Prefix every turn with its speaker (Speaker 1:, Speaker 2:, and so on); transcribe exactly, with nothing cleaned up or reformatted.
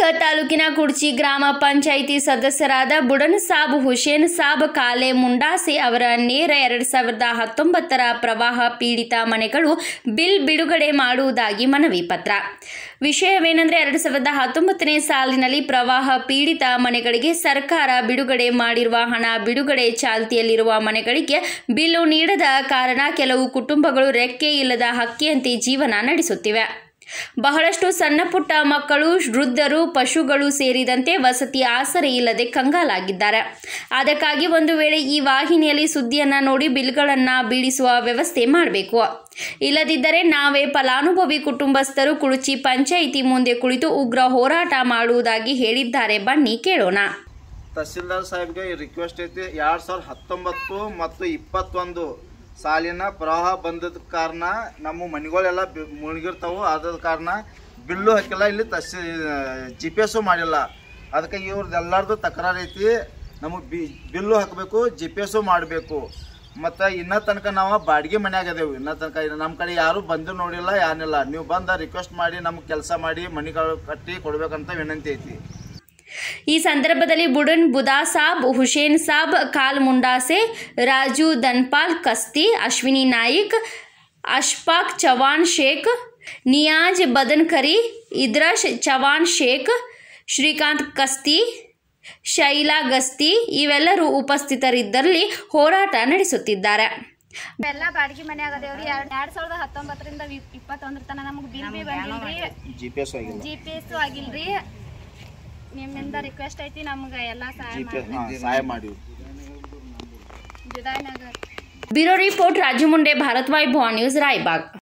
Speaker 1: ತಾಲೂಕಿನ ಕುಡ್ಚಿ ಗ್ರಾಮ ಪಂಚಾಯಿತಿ ಸದಸ್ಯರಾದ ಬುಡನ್ ಸಾಬ್ ಹುಸೇನ್ ಸಾಬ್ ಕಾಲೆ ಮುಂಡಾಸೆ ಅವರ ನೇರ ಎರಡು ಸಾವಿರದ ಹತ್ತೊಂಬತ್ತರ ಪ್ರವಾಹ ಪೀಡಿತ ಮನೆಗಳು ಬಿಲ್ ಬಿಡುಗಡೆ ಮಾಡುವುದಾಗಿ ಮನವಿ ಪತ್ರ. ವಿಷಯವೇನೆಂದರೆ ಎರಡು ಸಾವಿರದ ಹತ್ತೊಂಬತ್ತನೇ ಸಾಲಿನಲ್ಲಿ ಪ್ರವಾಹ ಪೀಡಿತ ಮನೆಗಳಿಗೆ ಸರ್ಕಾರ ಬಿಡುಗಡೆ ಮಾಡಿರುವ ಹಣ ಬಿಡುಗಡೆ ಚಾಲ್ತಿಯಲ್ಲಿರುವ ಮನೆಗಳಿಗೆ ಬಿಲ್ಲು ನೀಡದ ಕಾರಣ ಕೆಲವು ಕುಟುಂಬಗಳು ರೆಕ್ಕೆ ಇಲ್ಲದ ಹಕ್ಕಿಯಂತೆ ಜೀವನ ನಡೆಸುತ್ತಿವೆ. ಬಹಳಷ್ಟು ಸಣ್ಣ ಪುಟ್ಟ ಮಕ್ಕಳು, ವೃದ್ಧರು, ಪಶುಗಳು ಸೇರಿದಂತೆ ವಸತಿ ಆಸರೆ ಇಲ್ಲದೆ ಕಂಗಾಲಾಗಿದ್ದಾರೆ. ಅದಕ್ಕಾಗಿ ಒಂದು ವೇಳೆ ಈ ವಾಹಿನಿಯಲ್ಲಿ ಸುದ್ದಿಯನ್ನು ನೋಡಿ ಬಿಲ್ಗಳನ್ನು ಬೀಳಿಸುವ ವ್ಯವಸ್ಥೆ ಮಾಡಬೇಕು. ಇಲ್ಲದಿದ್ದರೆ ನಾವೇ ಫಲಾನುಭವಿ ಕುಟುಂಬಸ್ಥರು ಕುಡ್ಚಿ ಪಂಚಾಯಿತಿ ಮುಂದೆ ಕುಳಿತು ಉಗ್ರ ಹೋರಾಟ ಮಾಡುವುದಾಗಿ ಹೇಳಿದ್ದಾರೆ. ಬನ್ನಿ ಕೇಳೋಣ.
Speaker 2: ತಹಸೀಲ್ದಾರ್ ಸಾಹೇಬ್ಗೆ ರಿಕ್ವೆಸ್ಟ್ ಐತಿ. ಎರಡ್ ಸಾವಿರದ ಹತ್ತೊಂಬತ್ತು ಮತ್ತು ಇಪ್ಪತ್ತೊಂದು ಸಾಲಿನ ಪ್ರವಾಹ ಬಂದದ ಕಾರಣ ನಮ್ಮ ಮನೆಗಳೆಲ್ಲ ಮುಳುಗಿರ್ತಾವೆ. ಆದ ಕಾರಣ ಬಿಲ್ಲು ಹಾಕಿಲ್ಲ, ಇಲ್ಲಿ ತಹಸೀ ಜಿ ಪಿ ಎಸ್ಸು ಮಾಡಿಲ್ಲ. ಅದಕ್ಕೆ ಇವ್ರದ್ದು ಎಲ್ಲರದು ತಕರಾರು ಐತಿ. ನಮಗೆ ಬಿ ಬಿಲ್ಲು ಹಾಕಬೇಕು, ಜಿ ಪಿ ಎಸ್ಸು ಮಾಡಬೇಕು. ಮತ್ತು ಇನ್ನೂ ತನಕ ನಾವು ಬಾಡಿಗೆ ಮನೆಯಾಗದೇವು. ಇನ್ನೂ ತನಕ ನಮ್ಮ ಕಡೆ ಯಾರೂ ಬಂದು ನೋಡಿಲ್ಲ, ಏನಿಲ್ಲ. ನೀವು ಬಂದು ರಿಕ್ವೆಸ್ಟ್ ಮಾಡಿ ನಮ್ಗೆ ಕೆಲಸ ಮಾಡಿ ಮನೆಗಳು ಕಟ್ಟಿ ಕೊಡ್ಬೇಕಂತ ವಿನಂತಿ ಐತಿ.
Speaker 1: ಈ ಸಂದರ್ಭದಲ್ಲಿ ಬುಡನ್ ಬುದಾ ಸಾಬ್, ಹುಸೇನ್ ಸಾಬ್ ಕಾಲ್ ಮುಂಡಾಸೆ, ರಾಜು ದನ್ಪಾಲ್ ಕಸ್ತಿ, ಅಶ್ವಿನಿ ನಾಯಿಕ್, ಅಶ್ಫಾಕ್ ಚವಾನ್ ಶೇಖ್, ನಿಯಾಜ್ ಬದನ್ಕರಿ, ಇದ್ರಶ್ ಚವಾನ್ ಶೇಖ್, ಶ್ರೀಕಾಂತ್ ಕಸ್ತಿ, ಶೈಲಾ ಗಸ್ತಿ ಇವೆಲ್ಲರೂ ಉಪಸ್ಥಿತರಿದ್ದಲ್ಲಿ ಹೋರಾಟ ನಡೆಸುತ್ತಿದ್ದಾರೆ.
Speaker 3: ಎಲ್ಲ ಬಾಡಿಗೆ ಮನೆ ಆಗದೇವ್ರಿ. ಎರಡ್ ಸಾವಿರದ ಹತ್ತೊಂಬತ್ತರಿಂದ ಇಪ್ಪತ್ತೊಂದರ ತನಕ ನಮಗೆ ಬಿಲ್ ಬಿ ಬಂದಿಲ್ರಿ, ಜಿ ಪಿ ಎಸ್ ಆಗಿಲ್ರಿ. ನಿಮ್ಮಿಂದ ರಿಕ್ವೆಸ್ಟ್ ಐತಿ ನಮ್ಗೆ ಎಲ್ಲ ಸಹಾಯ ಮಾಡಿ.
Speaker 1: Bureau report Raju Munde, Bharat Vaibhav news, Raibag.